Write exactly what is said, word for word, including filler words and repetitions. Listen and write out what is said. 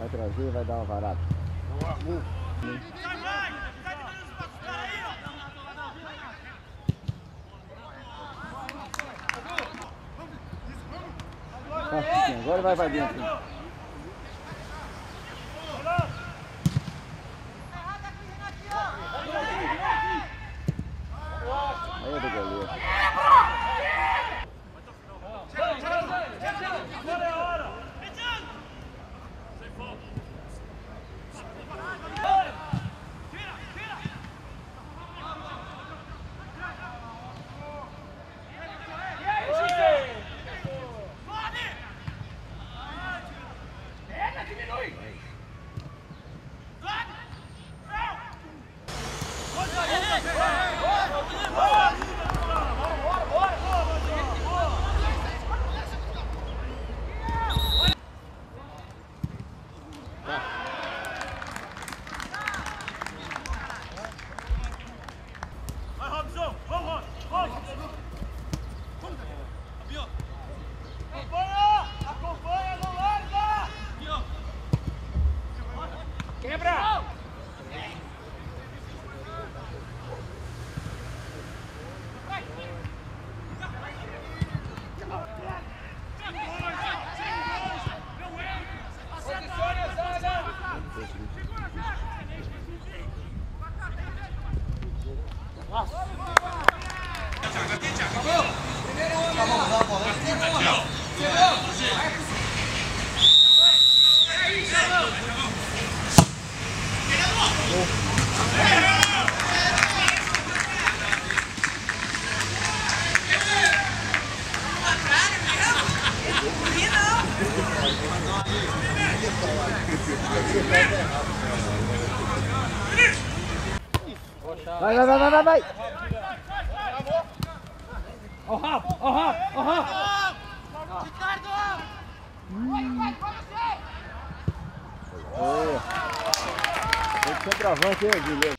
Vai trazer e vai dar uma varada. Uh. Ah, agora vai pra dentro. Aí é do goleiro. Vai, vai, vai, vai, vai, vai! Ó o Rafa, ó o Rafa, ó o Rafa! Ricardo! Vai, vai, vai você! Tem que centroavante, hein, Guilherme?